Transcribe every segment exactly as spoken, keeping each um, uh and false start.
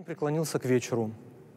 преклонился к вечеру,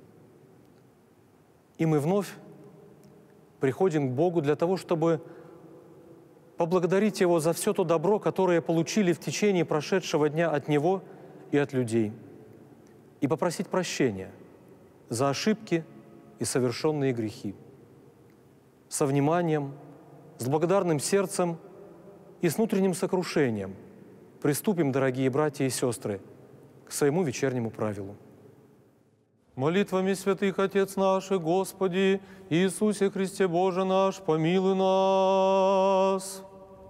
и мы вновь приходим к Богу для того, чтобы поблагодарить Его за все то добро, которое получили в течение прошедшего дня от Него и от людей, и попросить прощения за ошибки и совершенные грехи. Со вниманием, с благодарным сердцем и с внутренним сокрушением приступим, дорогие братья и сестры, к своему вечернему правилу. Молитвами святых Отец наших, Господи, Иисусе Христе Боже наш, помилуй нас.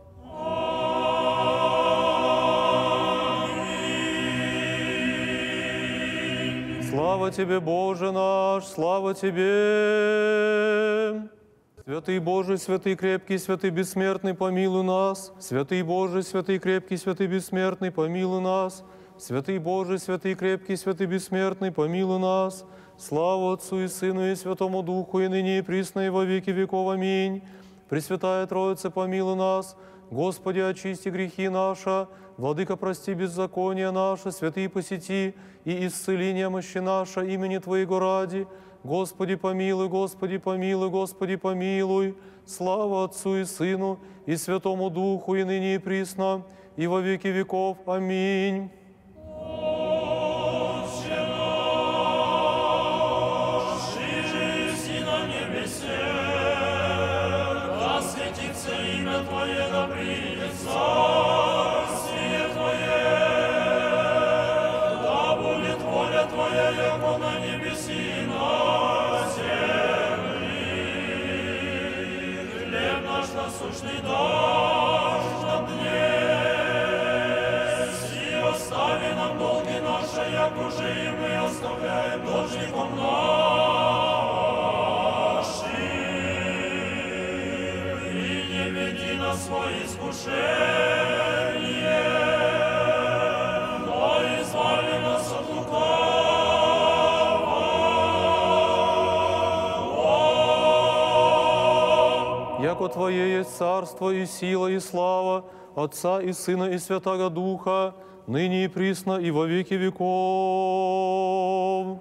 Аминь. Слава Тебе, Боже наш, слава Тебе. Святый Божий, святый крепкий, святый бессмертный, помилуй нас. Святый Божий, святый крепкий, святый бессмертный, помилуй нас. Святый Божий, святый крепкий, святый бессмертный, помилуй нас. Слава Отцу и Сыну и Святому Духу, и ныне и присно, и во веки веков. Аминь. Пресвятая Троица, помилуй нас. Господи, очисти грехи наши. Владыка, прости беззакония наши. Святые, посети и исцели немощи наши имени Твоего ради. Господи, помилуй, Господи, помилуй, Господи, помилуй. Слава Отцу и Сыну и Святому Духу, и ныне и присно, и во веки веков. Аминь. Насущный дашь нам днесь, и остави нам долги наши, як уже и мы оставляем должником нашим, и не веди нас в свои искушения, но избави нас от лукавого. Яко Твое есть царство и сила и слава Отца и Сына и Святаго Духа, ныне и присно и во веки веков.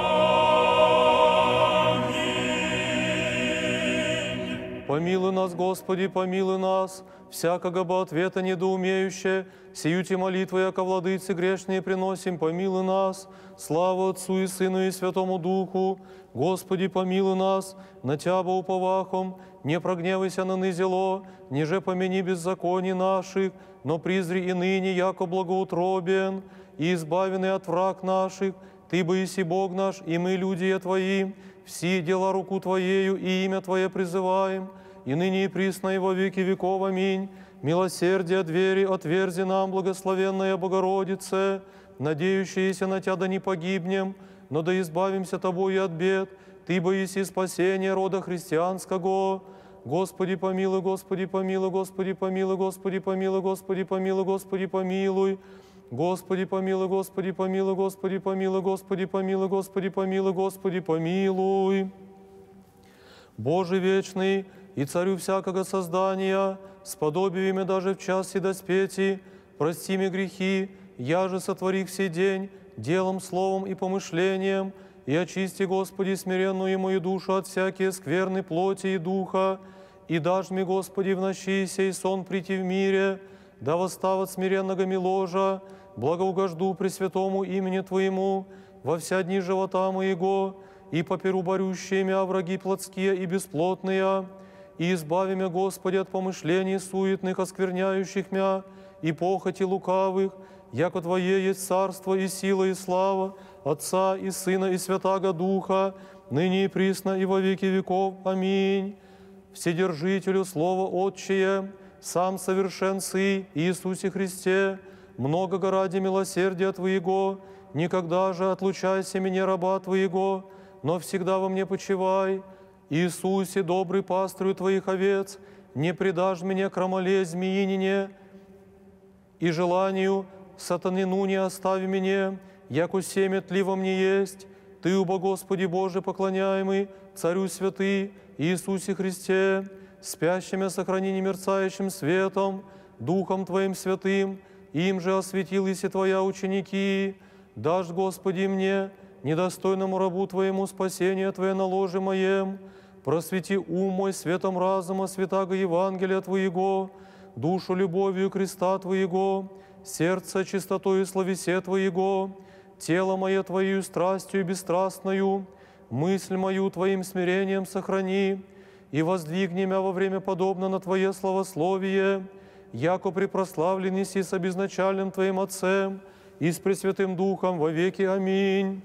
Аминь. Помилуй нас, Господи, помилуй нас, всякого бы ответа недоумеющее, сиюти молитвы, яко владыцы грешные приносим, помилуй нас, слава Отцу и Сыну и Святому Духу, Господи, помилуй нас, на Тябо уповахом, не прогневайся на нызело, ниже помяни беззаконий наших, но призри и ныне, яко благоутробен, и избавенный от враг наших, Ты бы еси Бог наш, и мы, люди Твои, все дела руку Твоею и имя Твое призываем, и ныне и присно и во веки веков. Аминь. Милосердие двери отверзи нам, благословенная Богородице, надеющиеся на Тя да не погибнем, но да избавимся Тобою от бед. Ты бы еси спасение рода христианского. Господи, помилуй, Господи, помилуй, Господи, помилуй, Господи, помилуй, Господи, помилуй, Господи, помилуй. Господи, помилуй, Господи, помилуй, Господи, помилуй, Господи, помилуй, Господи, помилуй, Господи, помилуй. Боже вечный и Царю всякого создания, сподоби мне даже в час седоспети, прости мне грехи, я же сотворих сей день, делом, словом и помышлением, и очисти, Господи, смиренную мою душу от всякие скверны плоти и духа, и дашь мне, Господи, в ночи сей сон прийти в мире, да восстав от смиренного ложа, благоугожду пресвятому имени Твоему во вся дни живота моего, и поперу борющие мя враги плотские и бесплотные, и избави мя, Господи, от помышлений суетных, оскверняющих мя, и похоти лукавых, яко Твое есть царство и сила и слава Отца и Сына и Святаго Духа, ныне и присно и во веки веков. Аминь. Вседержителю Слово Отчее, сам совершен Сы Иисусе Христе, многого ради милосердия Твоего, никогда же отлучайся меня, раба Твоего, но всегда во мне почивай. Иисусе, добрый пастырю Твоих овец, не предашь меня крамоле змеинине, и желанию сатанину не остави меня, яко семя тли во мне есть. Ты, убо Господи Боже поклоняемый, Царю святый, Иисусе Христе, спящими сохрани немерцающим светом, Духом Твоим святым, им же осветились и Твоя ученики. Дашь, Господи, мне недостойному рабу Твоему спасение Твое на ложе моем. Просвети ум мой светом разума, святаго Евангелия Твоего, душу любовью креста Твоего, сердце чистотою словесе Твоего, тело мое Твоею страстью бесстрастною, мысль мою Твоим смирением сохрани, и воздвигни мя во время подобно на Твое славословие, яко препрославленный си с обезначальным Твоим Отцем и с Пресвятым Духом во веки. Аминь.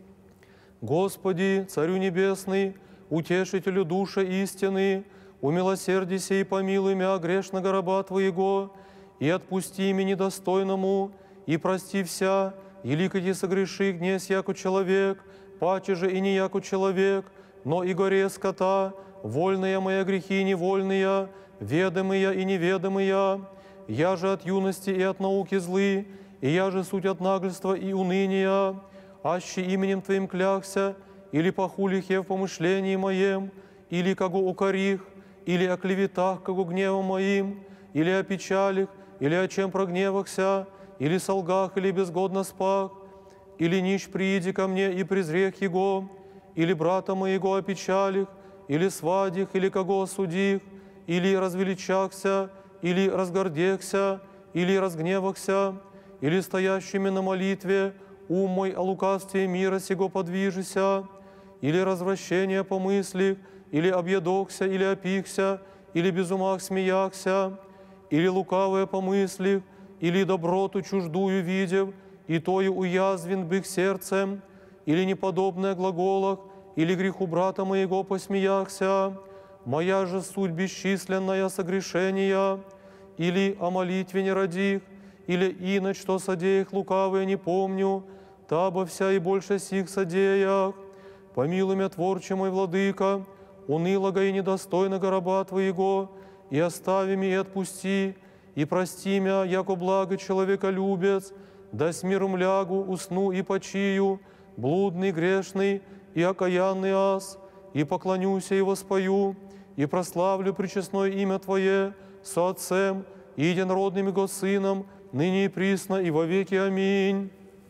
Господи, Царю Небесный, Утешителю души истины, умилосердися и помилуй мя грешного раба Твоего, и отпусти мне недостойному, и прости вся, и ликоти согреши гнесь, яко человек, паче же и не яко человек, но и горе скота, вольные мои грехи невольные, ведомые и неведомые. Я же от юности и от науки злы, и я же суть от нагльства и уныния, аще именем Твоим клякся, или похулих я в помышлении моем, или кого укорих, или о клеветах, кого гневом моим, или о печалях, или о чем прогневахся, или солгах, или безгодно спах, или нищ прииди ко мне и презрех его, или брата моего о печалях, или свадях, или кого осудих, или развеличахся, или разгордехся, или разгневахся, или стоящими на молитве, ум мой о лукавстве мира сего подвижися, или развращение помыслих, или объедохся, или опихся, или без умах смеяхся, или лукавое помыслих, или доброту чуждую видев, и тою уязвен бых сердцем, или неподобное глаголах, или греху брата моего посмеяхся, моя же суть бесчисленная согрешения, или о молитве не родих, или иначе, что содеях лукавые не помню, таба вся и больше сих содеях. Помилуй мя, Творче мой, Владыка, унылого и недостойного раба Твоего, и остави ми и отпусти, и прости мя, яко благо человеколюбец, да с миром лягу, усну и почию, блудный, грешный и окаянный ас, и поклонюся и воспою, и прославлю пречестное имя Твое со Отцем и единородным Его Сыном, ныне и присно, и во веки. Аминь.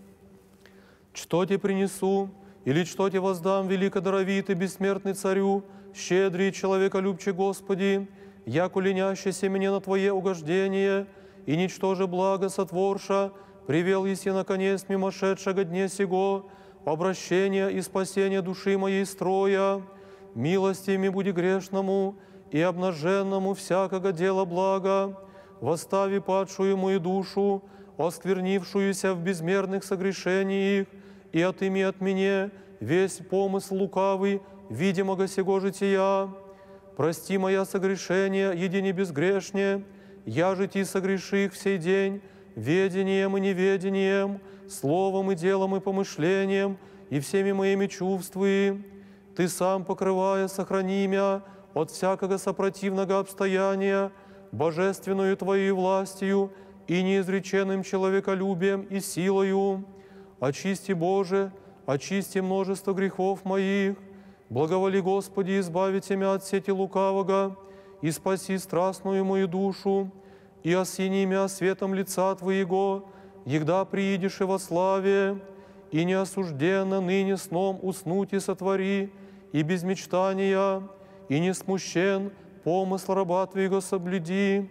Что Тебе принесу, или что Тебе воздам, великодаровитый, бессмертный Царю, щедрый, человеколюбче Господи, яко ленящийся мне на Твое угождение, и ничтоже благо сотворша, привел еси наконец мимошедшего дне сего, обращения и спасения души моей строя, милостями буди грешному и обнаженному всякого дела блага, восстави падшую мою душу, осквернившуюся в безмерных согрешениях, и отыми от меня весь помысл лукавый, видимого сего жития. Прости моя согрешения, едине безгрешне, я же ти согреших в сей день, ведением и неведением, словом и делом и помышлением, и всеми моими чувствами. Ты сам, покрывая, сохрани мя от всякого сопротивного обстояния, божественную Твоей властью и неизреченным человеколюбием и силою. Очисти, Боже, очисти множество грехов моих. Благоволи, Господи, избавите мя от сети лукавого и спаси страстную мою душу, и осени мя светом лица Твоего, егда приидешь и во славе, и неосужденно ныне сном уснуть и сотвори, и без мечтания, и не смущен помысл раба Твоего соблюди,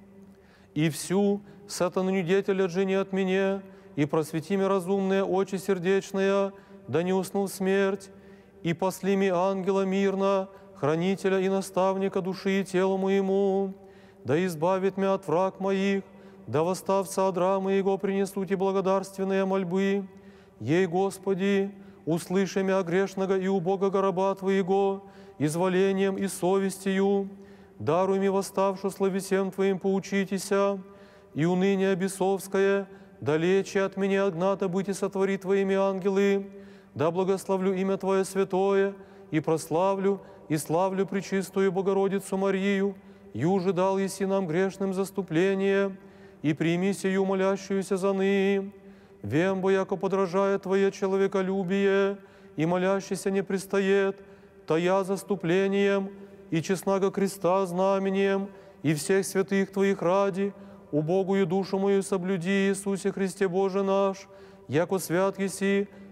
и всю сатану деятеля отжени от меня, и просвети ми разумные очи сердечные, да не уснул смерть, и посли ми ангела мирно, хранителя и наставника души и тела моему, да избавит мя от враг моих, да восставца от рамы Его принесут и благодарственные мольбы. Ей, Господи, услыши мя грешного и убогого раба Твоего, изволением и совестью, даруй ми восставшу словесем Твоим поучитеся, и уныние бесовское, далече от меня огната быть и сотвори Твоими ангелы, да благословлю имя Твое святое, и прославлю, и славлю пречистую Богородицу Марию, юже дал еси нам грешным заступление, и прими сию молящуюся за ныне. Вем, бо яко подражая Твое человеколюбие, и молящийся не пристает, Тая заступлением, и честного креста знамением, и всех святых Твоих ради, убогую душу мою соблюди, Иисусе Христе Боже наш, яко свят еси,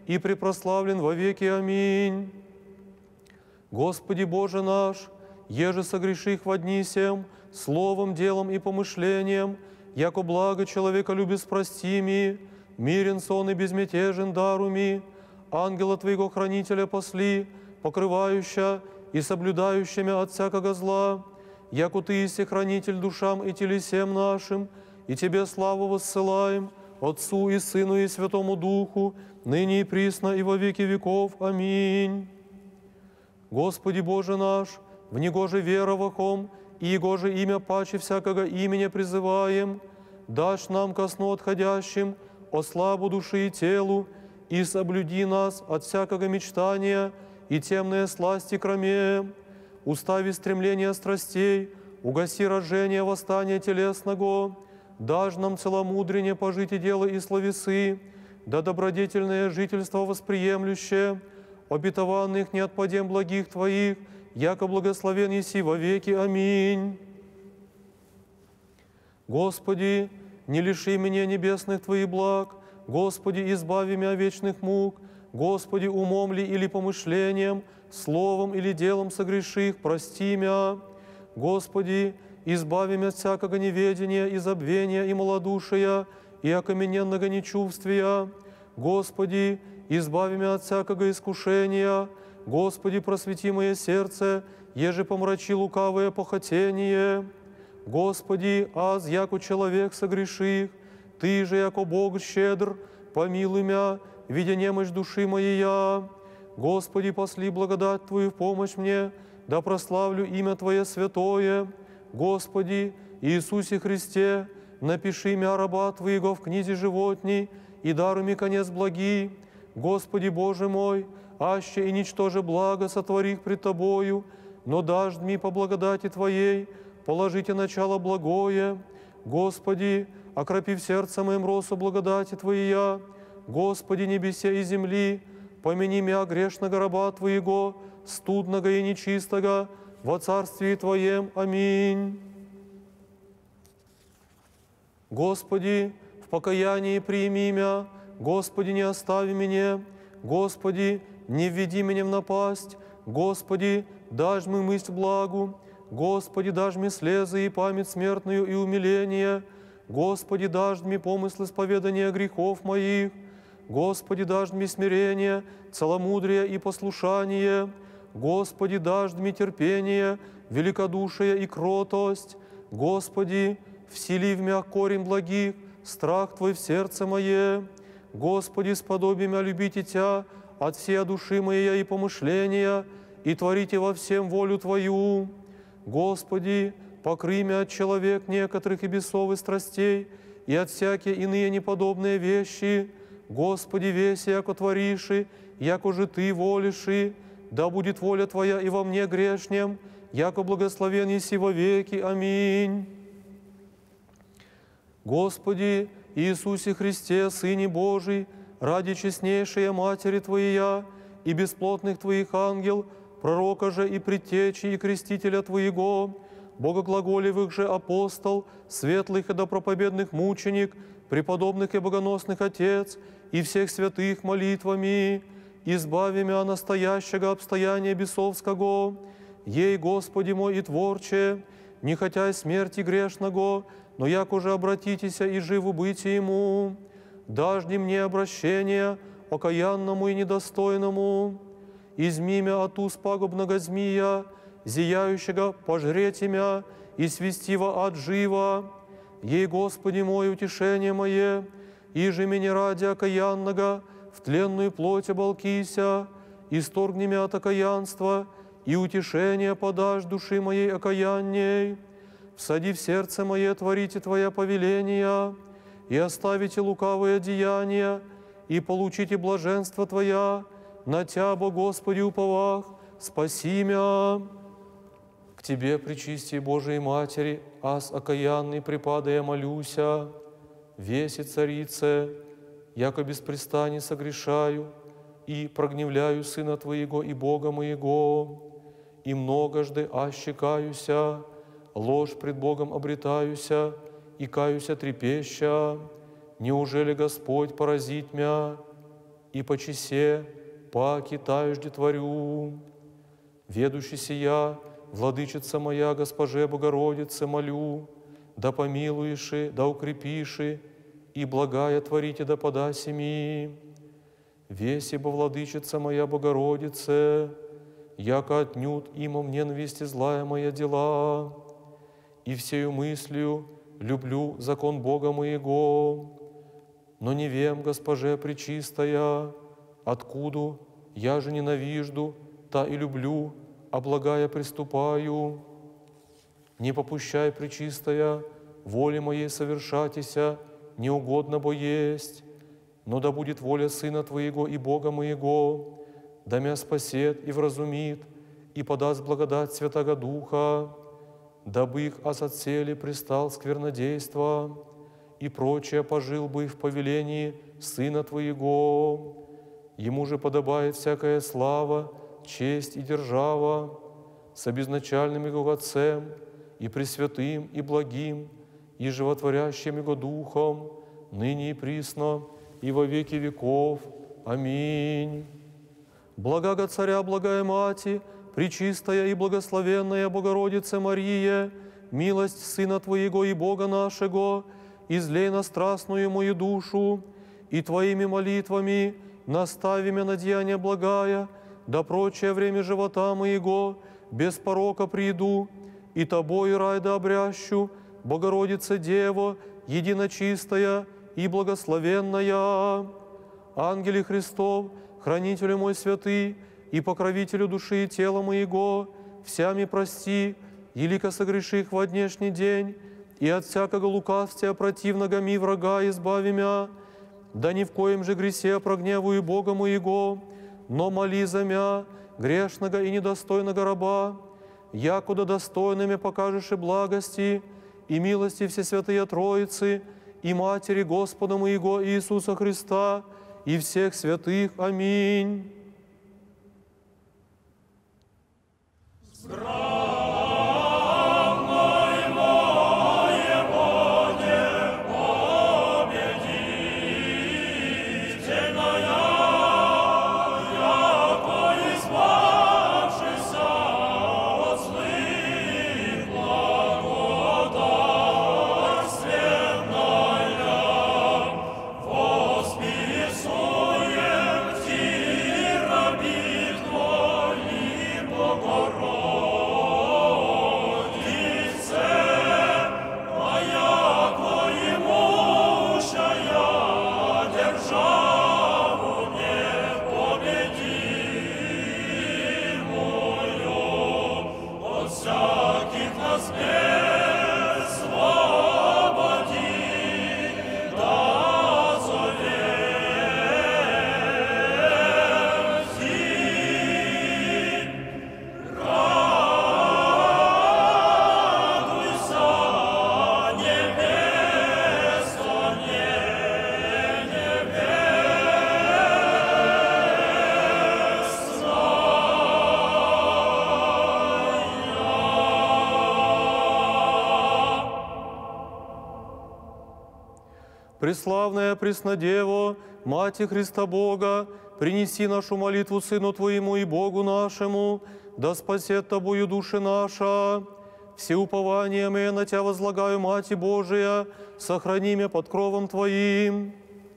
и препрославлен во веки. Аминь. Господи Боже наш, еже согреших во дни сем, словом, делом и помышлением, яко благо человека любит прости ми, мирен сон и безмятежен даруми, ангела Твоего хранителя посли, покрывающая и соблюдающими от всякого зла, яко Ты есть хранитель душам и телесем нашим, и Тебе славу воссылаем, Отцу и Сыну и Святому Духу, ныне и присно и во веки веков. Аминь. Господи Боже наш, в Него же веровахом, и Его же имя паче всякого имени призываем, дашь нам ко сну отходящим, о славу души и телу, и соблюди нас от всякого мечтания и темные сласти кроме. Устави стремления страстей, угаси рождение восстания телесного, дашь нам целомудрение пожить и дело и словесы, да добродетельное жительство восприемлющее, обетованных не отпадем благих Твоих, яко благословен еси во веки. Аминь. Господи, не лиши меня небесных Твоих благ, Господи, избави меня вечных мук, Господи, умом ли или помышлением, словом или делом согреших, прости меня. Господи, избави меня от всякого неведения и забвения и малодушия, и окамененного нечувствия. Господи, избави меня от всякого искушения. Господи, просвети мое сердце, еже помрачи лукавое похотение. Господи, аз, яко человек согреших, Ты же, яко Бог щедр, помилуй меня, видя немощь души моей я. Господи, посли благодать Твою в помощь мне, да прославлю имя Твое святое. Господи, Иисусе Христе, напиши меня раба Твоего в книзе животней, и даруй мне конец благий. Господи Боже мой, аще и ничтоже благо сотворих пред Тобою, но дашь мне по благодати Твоей, положите начало благое. Господи, окропи в сердце моем росу благодати Твоя. Господи, небесе и земли, помяни меня грешного раба Твоего, студного и нечистого, во Царстве Твоем. Аминь. Господи, в покаянии прими меня, Господи, не остави меня, Господи, не введи меня в напасть, Господи, дашь мне мысль благу, Господи, дашь мне слезы и память смертную и умиление, Господи, дашь мне помысл исповедания грехов моих, Господи, дашь мне смирение, целомудрие и послушание, Господи, дашь мне терпение, великодушие и кротость, Господи, всели в меня корень благих, страх Твой в сердце мое, Господи, сподоби меня любить Тебя от всей души моей и помышления, и творите во всем волю Твою. Господи, покрый меня от человек некоторых и бесов и страстей, и от всякие иные неподобные вещи. Господи, весь яко твориши, яко же Ты волиши, да будет воля Твоя и во мне грешнем, яко благословен еси во веки. Аминь. Господи, Иисусе Христе, Сыне Божий, ради честнейшей Матери Твоя и бесплотных Твоих ангел, пророка же и предтечи и крестителя Твоего, богоглаголевых же апостол, светлых и допроповедных мученик, преподобных и богоносных Отец, и всех святых молитвами, избави меня настоящего обстояния бесовского, ей, Господи мой и Творче, не хотя смерти грешного, но як уже обратитеся и живу быть Ему, дажди мне обращение окаянному и недостойному, изми мя от уст пагубного змия, зияющего пожреть имя и свести во ад жива, ей, Господи мой, утешение мое, иже меня ради окаянного в тленную плоть оболкися, исторгни мя от окаянства, и утешение подашь души моей окаянней. Всади в сердце мое, творите Твоя повеления, и оставите лукавые деяния, и получите блаженство Твоя, на Тя, Бо Господи, уповах, спаси мя. К Тебе, пречистей Божией Матери, аз окаянный припадая молюся, веси Царице, яко беспрестанно согрешаю и прогневляю Сына Твоего и Бога моего, и многожды ощекаюся, ложь пред Богом обретаюся, и каюся трепеща, неужели Господь поразит мя, и по чесе паки тажде творю. Ведущий сия, владычица моя, Госпоже Богородице, молю, да помилуеши, да укрепиши, и благая творите да подаси ми. Весибо, владычица моя, Богородице, яко отнюдь има в ненависти злая моя дела, и всею мыслью люблю закон Бога моего, но не вем, Госпоже Пречистая, откуда я же ненавижду, та и люблю, а благая приступаю. Не попущай, Пречистая, воле моей совершатися, неугодно бо есть, но да будет воля Сына Твоего и Бога моего, да мя спасет и вразумит, и подаст благодать Святаго Духа, дабы их аз от цели пристал сквернодейства, и прочее пожил бы в повелении Сына Твоего. Ему же подобает всякая слава, честь и держава, с обезначальным Его Отцем, и Пресвятым, и Благим, и Животворящим Его Духом, ныне и присно, и во веки веков. Аминь. Благого Царя, благая Мати, Пречистая и благословенная Богородица Мария, милость Сына Твоего и Бога нашего, излей на страстную мою душу, и Твоими молитвами настави меня на деяние благая, да прочее время живота моего без порока приду, и Тобой рай да обрящу, Богородица Дева, единочистая и благословенная. Ангеле Христов, хранителю мой святый, и покровителю души и тела моего, всями прости, елико согреших во днешний день, и от всякого лукавствия противного ми врага избави мя, да ни в коем же гресе прогневую Бога моего, но моли за мя, грешного и недостойного раба, якуда достойными покажешь и благости, и милости Всесвятые Троицы, и Матери Господа моего Иисуса Христа, и всех святых. Аминь. Преславная Преснодево, Мати Христа Бога, принеси нашу молитву Сыну Твоему и Богу нашему, да спасет Тобою души наша. Все упования мы на Тя возлагаю, Мати Божия, сохрани меня под кровом Твоим.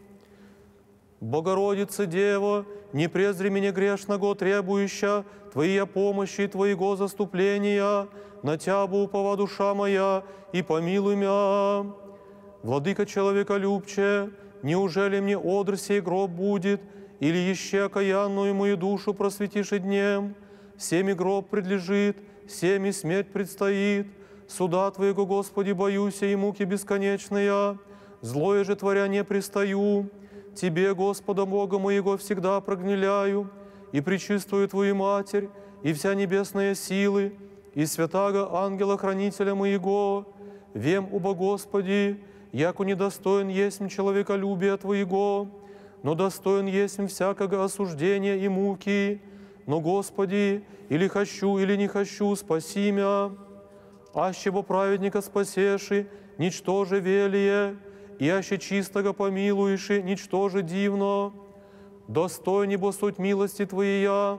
Богородица Дева, не презри меня грешного, требующая Твоей помощи и Твоего заступления, на Тя бы упова душа моя, и помилуй мя. Владыка человеколюбче, неужели мне одр сей гроб будет, или еще окаянную мою душу просветишь и днем? Всеми гроб предлежит, всеми смерть предстоит. Суда Твоего, Господи, боюсь, и муки бесконечные. Злое же творя не пристаю. Тебе, Господа Бога моего, всегда прогнеляю, и пречистую Твою Матерь, и вся небесная силы, и святаго ангела-хранителя моего. Вем, убо Господи, яко недостоин есмь человеколюбия Твоего, но достоин есмь всякого осуждения и муки. Но, Господи, или хочу, или не хочу, спаси мя. Аще бо праведника спасеши, ничто же велие, и аще чистого помилуеши, ничто же дивно. достойни бо суть милости Твоя.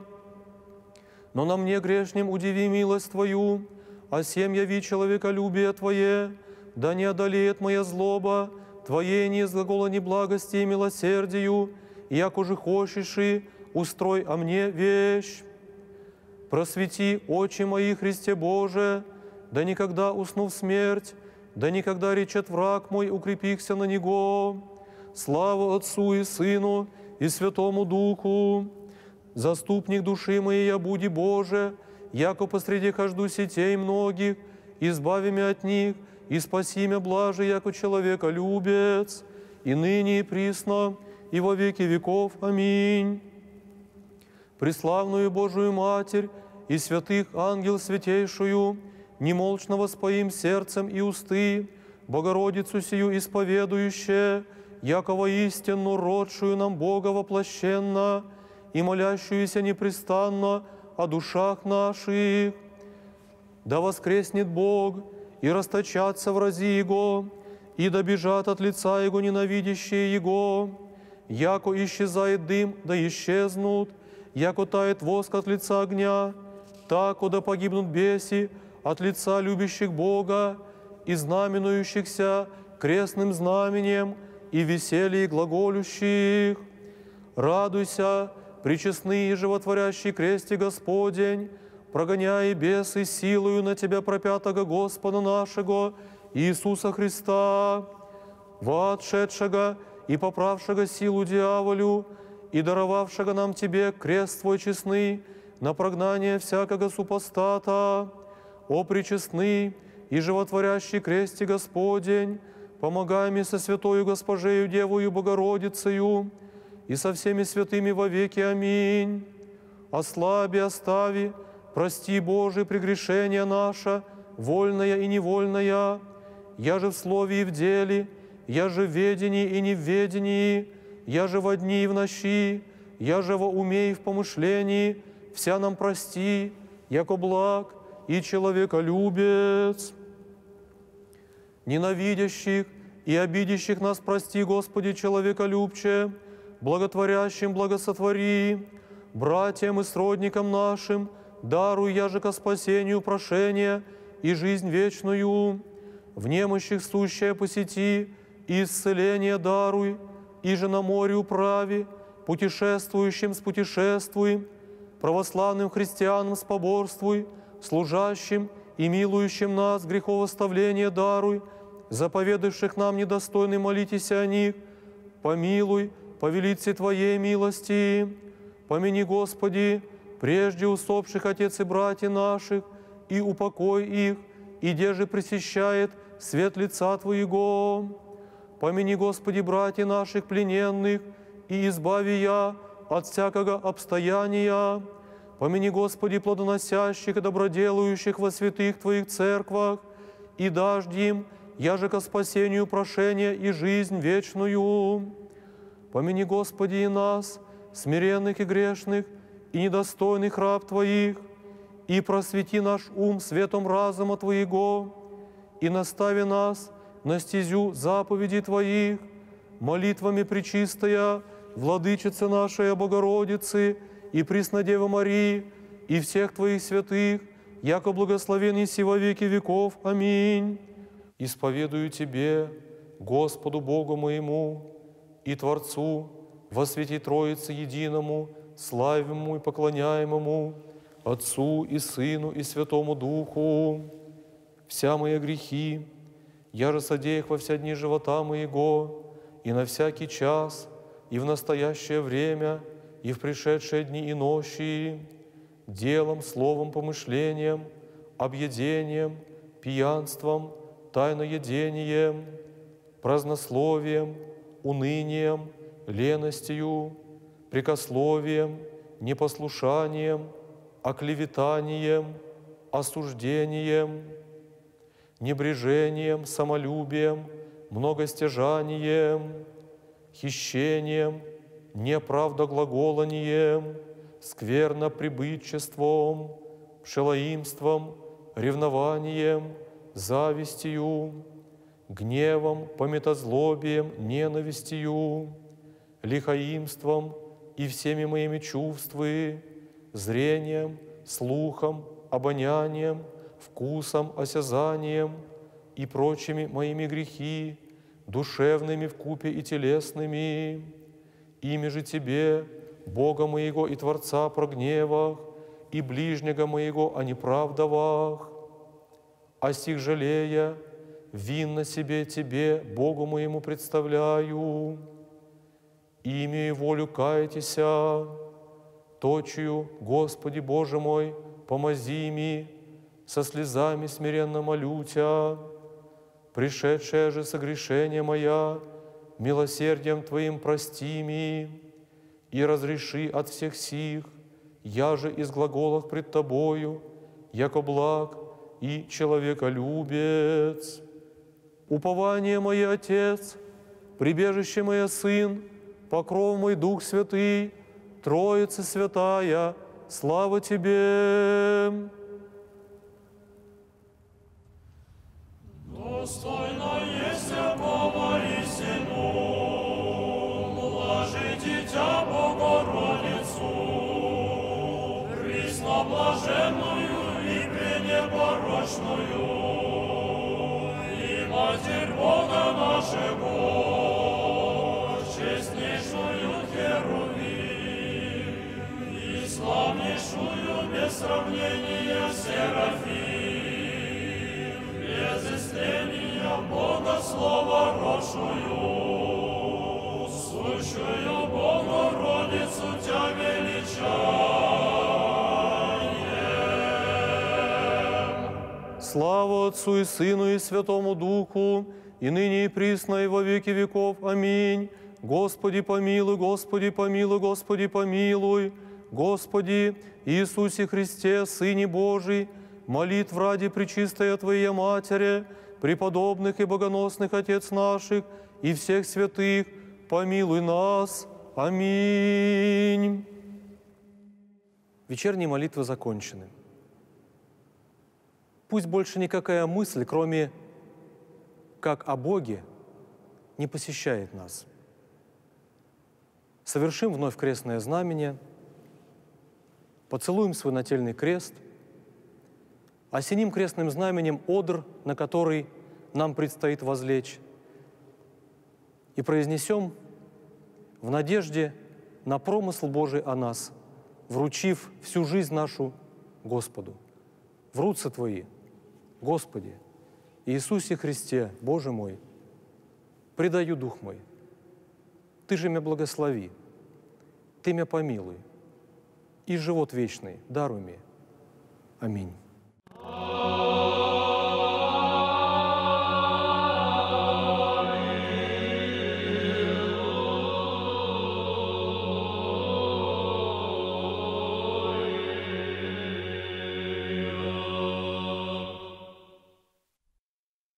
Но на мне грешним удиви милость Твою, а сем яви человеколюбие Твое, да не одолеет моя злоба, Твоей не изглагола благости и милосердию, и яко же хочешь и устрой о мне вещь. Просвети очи мои, Христе Боже, да никогда усну в смерть, да никогда речет враг мой, укрепихся на Него. Слава Отцу и Сыну и Святому Духу. Заступник души моей я буди, Боже, яко посреди хожду сетей многих, избави меня от них, и спаси меня блаже, яко человека любец, и ныне и присно, и во веки веков. Аминь. Преславную Божию Матерь и святых ангел святейшую, немолчно воспоим сердцем и усты, Богородицу сию исповедующее, яко воистину родшую нам Бога воплощенно и молящуюся непрестанно о душах наших. Да воскреснет Бог, и расточатся врази Его, и добежат от лица Его ненавидящие Его. Яко исчезает дым, да исчезнут, яко тает воск от лица огня, тако да погибнут беси от лица любящих Бога и знаменующихся крестным знаменем и веселье глаголющих. Радуйся, пречестный и животворящий кресте Господень, прогоняя бесы силою на Тебя пропятого Господа нашего Иисуса Христа, воотшедшего и поправшего силу дьяволю, и даровавшего нам Тебе крест Твой честный на прогнание всякого супостата. О пречестный и животворящий кресте Господень, помогай мне со святою Госпожею Девою Богородицею и со всеми святыми вовеки. Аминь. Ослаби, остави, прости, Божие, прегрешения наша, вольная и невольная, я же в слове и в деле, я же в ведении и не в ведении, я же во дни и в ночи, я же во уме и в помышлении, вся нам прости, яко благ и человеколюбец. Ненавидящих и обидящих нас прости, Господи, человеколюбче, благотворящим благосотвори, братьям и сродникам нашим даруй яже ко спасению прошения и жизнь вечную, в немощих сущее посети и исцеление даруй, и же на море управи, путешествующим спутешествуй, православным христианам споборствуй, служащим и милующим нас греховоставление даруй, заповедавших нам недостойны молитесь о них, помилуй, по велице Твоей милости. Помяни, Господи, прежде усопших отец и братья наших, и упокой их, и деже пресещает свет лица Твоего. Помяни, Господи, братья наших плененных, и избави я от всякого обстояния. Помяни, Господи, плодоносящих и доброделающих во святых Твоих церквах, и дашь им, яже ко спасению прошения и жизнь вечную. Помяни, Господи, и нас, смиренных и грешных, и недостойных раб Твоих, и просвети наш ум светом разума Твоего, и настави нас на стезю заповедей Твоих, молитвами пречистая, Владычица нашей Богородицы и Преснодевы Марии, и всех Твоих святых, яко благословен еси во веки веков. Аминь. Исповедую Тебе, Господу Богу моему и Творцу, во святой Троице единому, славимому и поклоняемому, Отцу и Сыну и Святому Духу, вся мои грехи, я же содеях во вся дни живота моего, и на всякий час, и в настоящее время, и в пришедшие дни и ночи, делом, словом, помышлением, объедением, пьянством, тайноедением, празднословием, унынием, леностью, прекословием, непослушанием, оклеветанием, осуждением, небрежением, самолюбием, многостяжанием, хищением, неправдоглаголанием, скверноприбытчеством, пшелоимством, ревнованием, завистью, гневом, пометозлобием, ненавистью, лихоимством, и всеми моими чувствами, зрением, слухом, обонянием, вкусом, осязанием и прочими моими грехи, душевными вкупе и телесными. Ими же Тебе, Бога моего и Творца, прогневах, и ближнего моего о неправдовах, а сих жалея, винно себе Тебе, Богу моему, представляю. Имею волю кайтеся, точию, Господи Боже мой, помози ми, со слезами смиренно молю Тя, пришедшее же согрешение моя, милосердием Твоим прости ми, и разреши от всех сих, я же из глаголов пред Тобою, яко благ и человеколюбец. Упование мое, Отец, прибежище мое, Сын, покров мой, Дух Святый, Троица Святая, слава Тебе! Достойно есть Бога истину, блажи Дитя Богородицу, пресноблаженную и пренепорочную, и Матерь Бога нашего, честнейшую Херувим, и славнейшую без сравнения Серафим, без истления Бога Слова рожную, сущую Богородицу Тя величаем. Слава Отцу и Сыну и Святому Духу, и ныне и присно, и во веки веков. Аминь. Господи, помилуй, Господи, помилуй, Господи, помилуй. Господи Иисусе Христе, Сыне Божий, молитв ради пречистая Твоя Матери, преподобных и богоносных Отец наших и всех святых, помилуй нас. Аминь. Вечерние молитвы закончены. Пусть больше никакая мысль, кроме как о Боге, не посещает нас. Совершим вновь крестное знамение, поцелуем свой нательный крест, осеним крестным знаменем одр, на который нам предстоит возлечь, и произнесем в надежде на промысл Божий о нас, вручив всю жизнь нашу Господу. В руцы Твои, Господи, Иисусе Христе, Боже мой, предаю дух мой. Ты же меня благослови, Ты меня помилуй, и живот вечный даруй мне. Аминь.